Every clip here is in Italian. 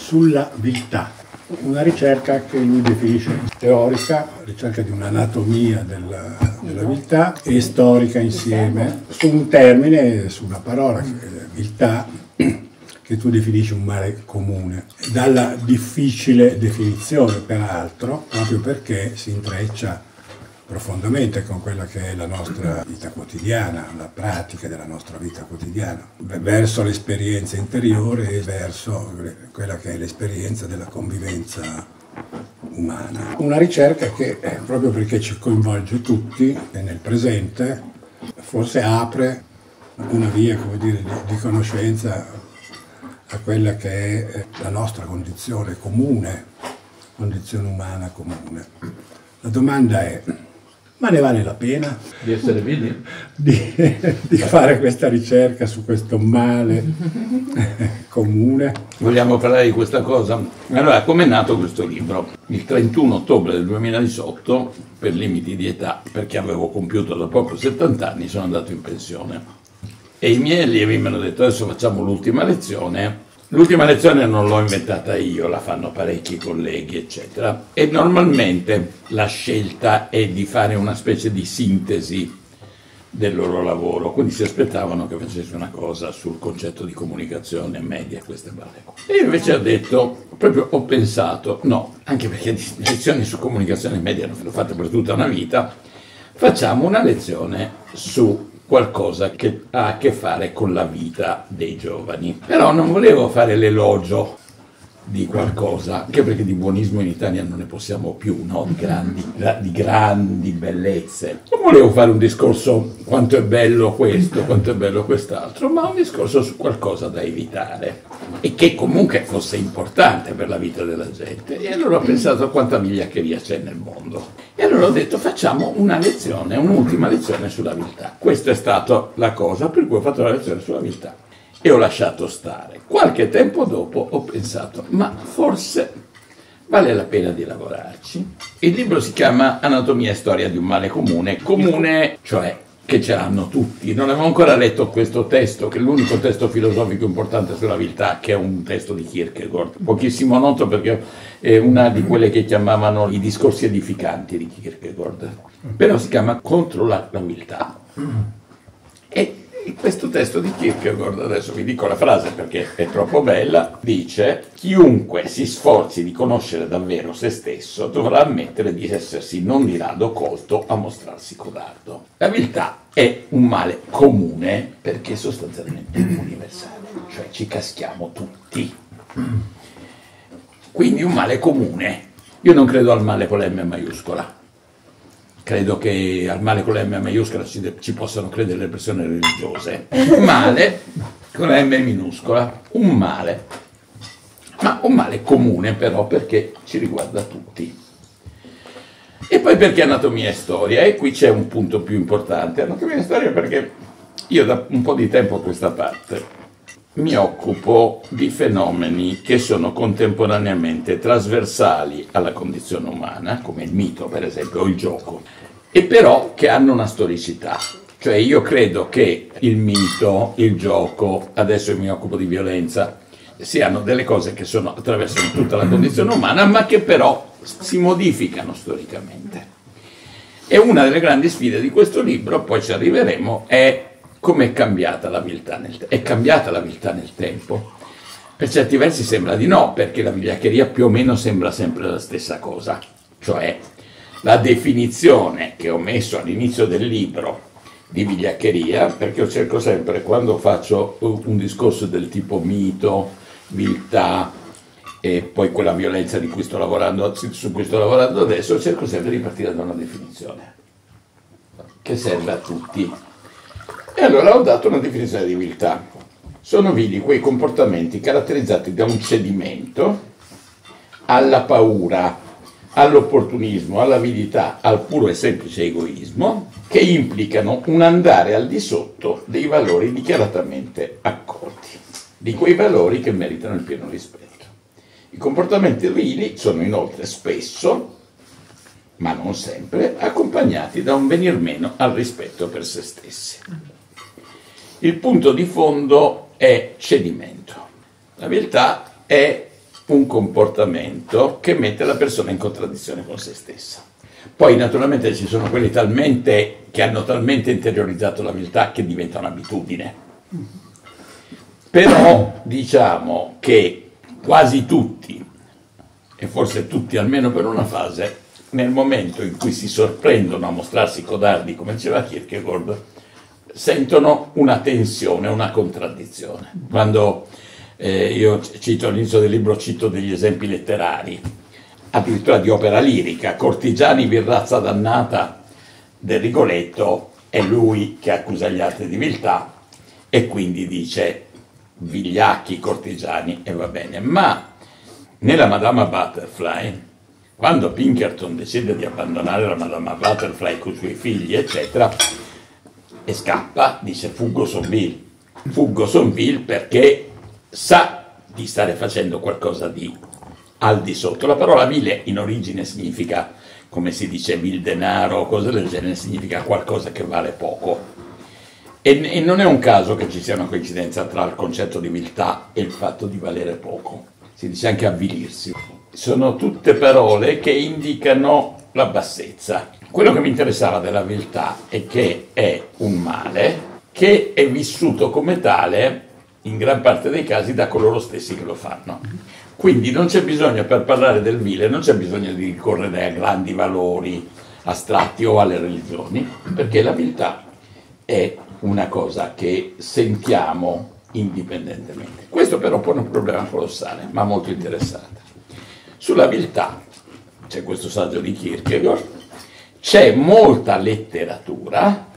sulla viltà, una ricerca che lui definisce teorica, ricerca di un'anatomia della viltà, e storica insieme, su un termine, su una parola, viltà, che tu definisci un male comune, dalla difficile definizione peraltro, proprio perché si intreccia profondamente con quella che è la nostra vita quotidiana, la pratica della nostra vita quotidiana, verso l'esperienza interiore e verso quella che è l'esperienza della convivenza umana. Una ricerca che, proprio perché ci coinvolge tutti e nel presente, forse apre una via, come dire, di conoscenza a quella che è la nostra condizione comune, condizione umana comune. La domanda è: ma ne vale la pena di essere vivi? Di fare questa ricerca su questo male comune? Vogliamo parlare di questa cosa? Allora, come è nato questo libro? Il 31 ottobre del 2018, per limiti di età, perché avevo compiuto da poco 70 anni, sono andato in pensione. E i miei allievi mi hanno detto: adesso facciamo l'ultima lezione. L'ultima lezione non l'ho inventata io, la fanno parecchi colleghi, eccetera. E normalmente la scelta è di fare una specie di sintesi del loro lavoro, quindi si aspettavano che facessi una cosa sul concetto di comunicazione media, queste balle. E invece ho pensato, no, anche perché lezioni su comunicazione media l'ho fatte per tutta una vita, facciamo una lezione su qualcosa che ha a che fare con la vita dei giovani. Però non volevo fare l'elogio di qualcosa, anche perché di buonismo in Italia non ne possiamo più, no? Di grandi bellezze. Non volevo fare un discorso quanto è bello questo, quanto è bello quest'altro, ma un discorso su qualcosa da evitare e che comunque fosse importante per la vita della gente. E allora ho pensato a quanta vigliaccheria c'è nel mondo. E allora ho detto: facciamo una lezione, un'ultima lezione sulla viltà. Questa è stata la cosa per cui ho fatto la lezione sulla viltà. E ho lasciato stare. Qualche tempo dopo ho pensato: ma forse vale la pena di lavorarci. Il libro si chiama Anatomia e storia di un male comune. Comune, cioè che ce l'hanno tutti. Non avevo ancora letto questo testo, che è l'unico testo filosofico importante sulla viltà, che è un testo di Kierkegaard. Pochissimo noto perché è una di quelle che chiamavano i discorsi edificanti di Kierkegaard. Però si chiama Contro la viltà. E questo testo di Kierkegaard, adesso vi dico la frase perché è troppo bella, dice: chiunque si sforzi di conoscere davvero se stesso dovrà ammettere di essersi non di rado colto a mostrarsi codardo. La viltà è un male comune perché è sostanzialmente universale, cioè ci caschiamo tutti. Quindi un male comune. Io non credo al male con la M maiuscola. Credo che al male con la M maiuscola ci possano credere le persone religiose. Male con la M minuscola, un male, ma un male comune però perché ci riguarda tutti. E poi perché anatomia e storia? E qui c'è un punto più importante. Anatomia e storia perché io da un po' di tempo a questa parte mi occupo di fenomeni che sono contemporaneamente trasversali alla condizione umana, come il mito per esempio, o il gioco, e però che hanno una storicità. Cioè io credo che il mito, il gioco, adesso mi occupo di violenza, siano delle cose che attraversano tutta la condizione umana, ma che però si modificano storicamente. E una delle grandi sfide di questo libro, poi ci arriveremo, è come è cambiata la viltà nel tempo. È cambiata la viltà nel tempo? Per certi versi sembra di no, perché la vigliaccheria più o meno sembra sempre la stessa cosa. Cioè, la definizione che ho messo all'inizio del libro di vigliaccheria, perché io cerco sempre, quando faccio un discorso del tipo mito, viltà, e poi quella violenza su cui sto lavorando adesso, cerco sempre di partire da una definizione che serve a tutti. E allora ho dato una definizione di viltà. Sono vili quei comportamenti caratterizzati da un cedimento alla paura, all'opportunismo, all'avidità, al puro e semplice egoismo, che implicano un andare al di sotto dei valori dichiaratamente accolti, di quei valori che meritano il pieno rispetto. I comportamenti vili sono inoltre spesso, ma non sempre, accompagnati da un venir meno al rispetto per se stessi. Il punto di fondo è cedimento. La viltà è un comportamento che mette la persona in contraddizione con se stessa. Poi naturalmente ci sono quelli che hanno talmente interiorizzato la viltà che diventa un'abitudine. Però diciamo che quasi tutti, e forse tutti almeno per una fase, nel momento in cui si sorprendono a mostrarsi codardi, come diceva Kierkegaard, sentono una tensione, una contraddizione. Quando io cito all'inizio del libro, cito degli esempi letterari, addirittura di opera lirica, Cortigiani, virrazza dannata del Rigoletto, è lui che accusa gli altri di viltà e quindi dice vigliacchi cortigiani e va bene. Ma nella Madama Butterfly, quando Pinkerton decide di abbandonare la Madama Butterfly con i suoi figli, eccetera, e scappa, dice fuggo son vil. Fuggo son vil perché sa di stare facendo qualcosa di al di sotto. La parola vile in origine significa, come si dice, vil denaro o cose del genere, significa qualcosa che vale poco. E non è un caso che ci sia una coincidenza tra il concetto di viltà e il fatto di valere poco. Si dice anche avvilirsi. Sono tutte parole che indicano la bassezza. Quello che mi interessava della viltà è che è un male che è vissuto come tale in gran parte dei casi da coloro stessi che lo fanno. Quindi non c'è bisogno, per parlare del vile, non c'è bisogno di ricorrere a grandi valori astratti o alle religioni, perché la viltà è una cosa che sentiamo indipendentemente. Questo però pone un problema colossale, ma molto interessante. Sulla viltà c'è questo saggio di Kierkegaard, c'è molta letteratura,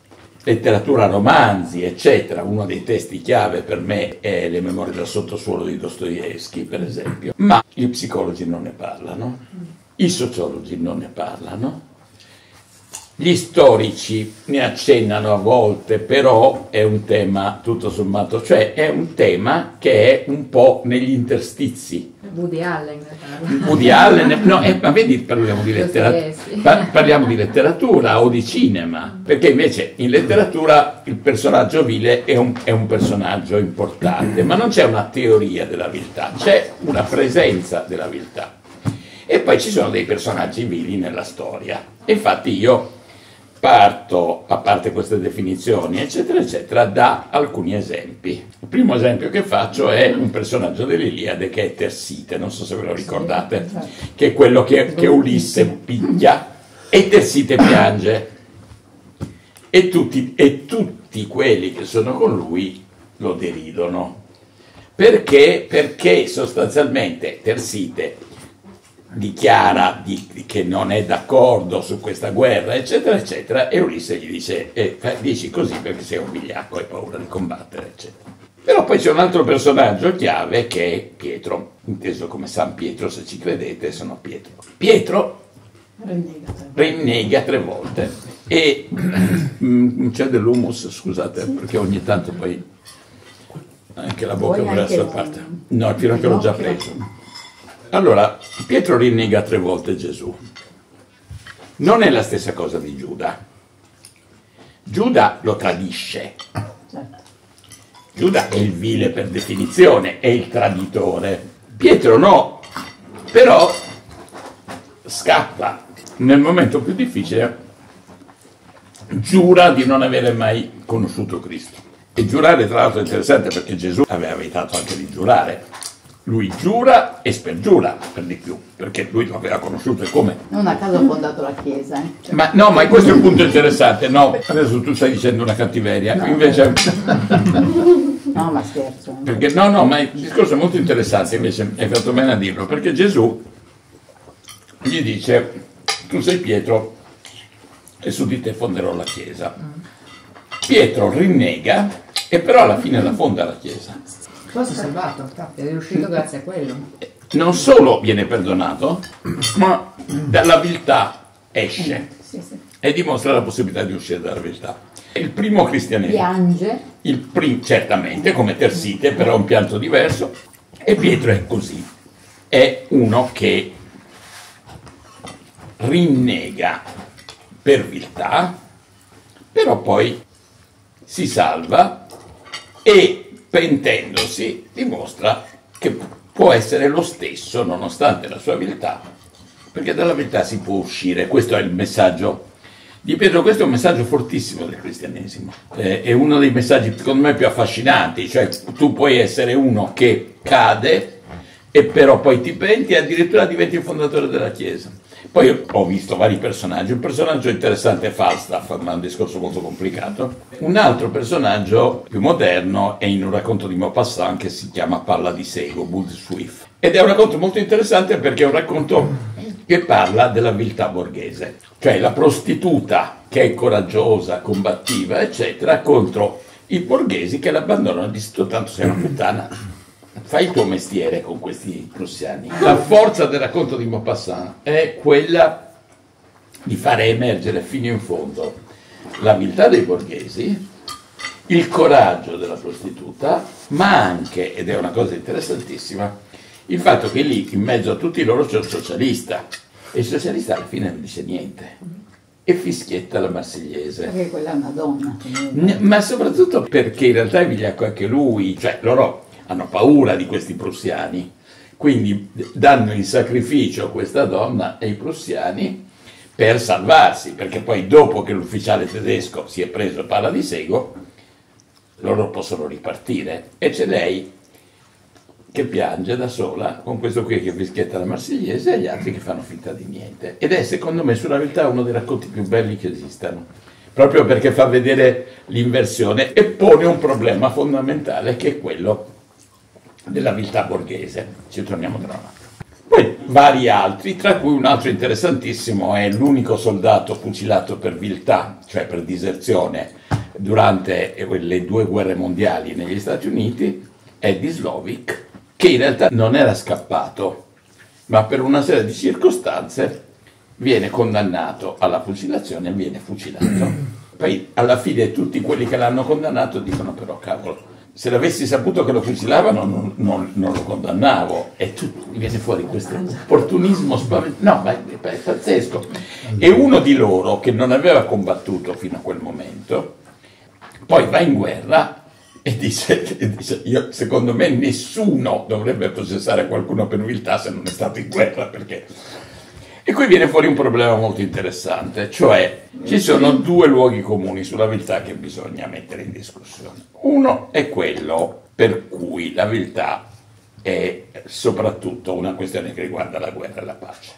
romanzi, eccetera. Uno dei testi chiave per me è Le memorie dal sottosuolo di Dostoevskij, per esempio, ma gli psicologi non ne parlano, i sociologi non ne parlano, gli storici ne accennano a volte, però è un tema tutto sommato, cioè è un tema che è un po' negli interstizi. Woody Allen ne parla. Woody Allen, no, ma vedi, parliamo di parliamo di letteratura o di cinema, perché invece in letteratura il personaggio vile è un personaggio importante, ma non c'è una teoria della viltà, c'è una presenza della viltà. E poi ci sono dei personaggi vili nella storia. Infatti io parto, a parte queste definizioni, eccetera, eccetera, da alcuni esempi. Il primo esempio che faccio è un personaggio dell'Iliade che è Tersite, non so se ve lo ricordate, che è quello che Ulisse picchia e Tersite piange. E tutti quelli che sono con lui lo deridono. Perché? Perché sostanzialmente Tersite dichiara che non è d'accordo su questa guerra, eccetera, eccetera, e Ulisse gli dice dici così perché sei un vigliacco, hai paura di combattere, eccetera. Però poi c'è un altro personaggio chiave che è Pietro, inteso come San Pietro, se ci credete, sono Pietro. Pietro rinnega 3 volte e c'è dell'humus, scusate, perché ogni tanto poi anche la bocca vuole la sua parte. No, il finocchio l'ho già preso. Allora, Pietro rinnega 3 volte Gesù. Non è la stessa cosa di Giuda. Giuda lo tradisce. Giuda è il vile per definizione, è il traditore. Pietro no, però scappa. Nel momento più difficile giura di non avere mai conosciuto Cristo. E giurare tra l'altro è interessante perché Gesù aveva evitato anche di giurare. Lui giura e spergiura, per di più, perché lui lo aveva conosciuto e come. Non a caso ha fondato la Chiesa. Ma no, ma questo è un punto interessante. No, adesso tu stai dicendo una cattiveria, No. invece. No, ma scherzo. Perché no, ma il discorso è molto interessante, invece hai fatto bene a dirlo, perché Gesù gli dice: tu sei Pietro e su di te fonderò la Chiesa. Pietro rinnega e però alla fine la fonda la Chiesa. Tu sei salvato, infatti, è riuscito grazie a quello. Non solo viene perdonato, ma dalla viltà esce e dimostra la possibilità di uscire dalla viltà. Il primo cristianesimo, Piange. certamente come Tersite, però un pianto diverso, e Pietro è così, è uno che rinnega per viltà, però poi si salva e pentendosi dimostra che può essere lo stesso nonostante la sua viltà, perché dalla viltà si può uscire. Questo è il messaggio di Pietro, questo è un messaggio fortissimo del cristianesimo, è uno dei messaggi secondo me più affascinanti, cioè tu puoi essere uno che cade e però poi ti penti e addirittura diventi il fondatore della Chiesa. Poi ho visto vari personaggi, un personaggio interessante è Falstaff, ma è un discorso molto complicato. Un altro personaggio più moderno è in un racconto di Maupassant che si chiama Palla di Sego, Bull Swift. Ed è un racconto molto interessante perché è un racconto che parla della viltà borghese, cioè la prostituta che è coraggiosa, combattiva, eccetera, contro i borghesi che l'abbandonano e dicono tanto sei una puttana. Fai il tuo mestiere con questi prussiani. La forza del racconto di Maupassant è quella di fare emergere fino in fondo la viltà dei borghesi, il coraggio della prostituta, ma anche, ed è una cosa interessantissima, il fatto che lì in mezzo a tutti loro c'è un socialista, e il socialista alla fine non dice niente e fischietta la Marsigliese. Perché quella è una donna. Ma soprattutto perché in realtà è vigliacco anche lui, cioè loro hanno paura di questi prussiani, quindi danno in sacrificio questa donna ai prussiani per salvarsi, perché poi dopo che l'ufficiale tedesco si è preso Palla di Sego, loro possono ripartire, e c'è lei che piange da sola, con questo qui che fischietta la Marsigliese e gli altri che fanno finta di niente. Ed è secondo me sulla viltà uno dei racconti più belli che esistano, proprio perché fa vedere l'inversione e pone un problema fondamentale che è quello della viltà borghese. Ci torniamo tra un attimo. Poi vari altri, tra cui un altro interessantissimo è l'unico soldato fucilato per viltà, cioè per diserzione, durante le 2 guerre mondiali negli Stati Uniti, Eddie Slovic, che in realtà non era scappato, ma per una serie di circostanze viene condannato alla fucilazione e viene fucilato. Poi alla fine tutti quelli che l'hanno condannato dicono però cavolo, se l'avessi saputo che lo fucilavano non lo condannavo, e viene fuori questo opportunismo no, ma è pazzesco. E uno di loro che non aveva combattuto fino a quel momento poi va in guerra e dice io, secondo me nessuno dovrebbe processare qualcuno per viltà se non è stato in guerra, perché... E qui viene fuori un problema molto interessante, cioè ci sono 2 luoghi comuni sulla viltà che bisogna mettere in discussione. Uno è quello per cui la viltà è soprattutto una questione che riguarda la guerra e la pace.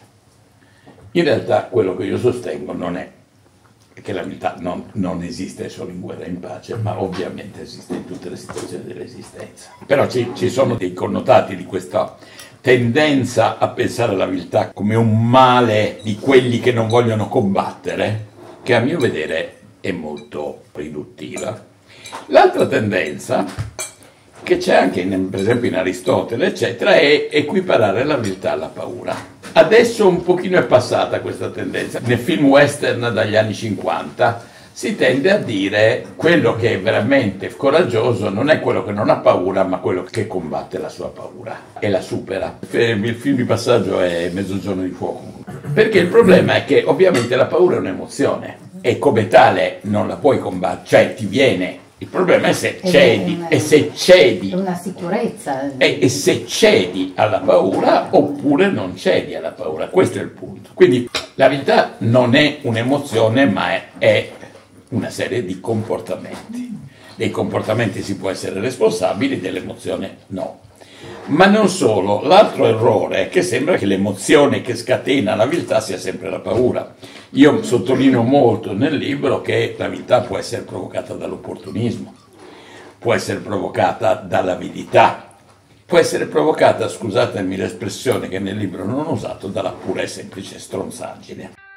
In realtà quello che io sostengo non è che la viltà non esiste solo in guerra e in pace, ma ovviamente esiste in tutte le situazioni dell'esistenza. Però ci sono dei connotati di questa tendenza a pensare alla viltà come un male di quelli che non vogliono combattere, che a mio vedere è molto riduttiva. L'altra tendenza, che c'è anche per esempio in Aristotele, eccetera, è equiparare la viltà alla paura. Adesso un pochino è passata questa tendenza. Nel film western dagli anni 50 si tende a dire quello che è veramente coraggioso non è quello che non ha paura, ma quello che combatte la sua paura e la supera. Il film di passaggio è Mezzogiorno di fuoco. Perché il problema è che ovviamente la paura è un'emozione e come tale non la puoi combattere, cioè ti viene. Il problema è se cedi, e se cedi, è una sicurezza. E se cedi alla paura oppure non cedi alla paura, questo è il punto. Quindi la viltà non è un'emozione, ma è una serie di comportamenti. Dei comportamenti si può essere responsabili, dell'emozione no. Ma non solo, l'altro errore è che sembra che l'emozione che scatena la viltà sia sempre la paura. Io sottolineo molto nel libro che la viltà può essere provocata dall'opportunismo, può essere provocata dall'avidità, può essere provocata, scusatemi l'espressione che nel libro non ho usato, dalla pura e semplice stronzaggine.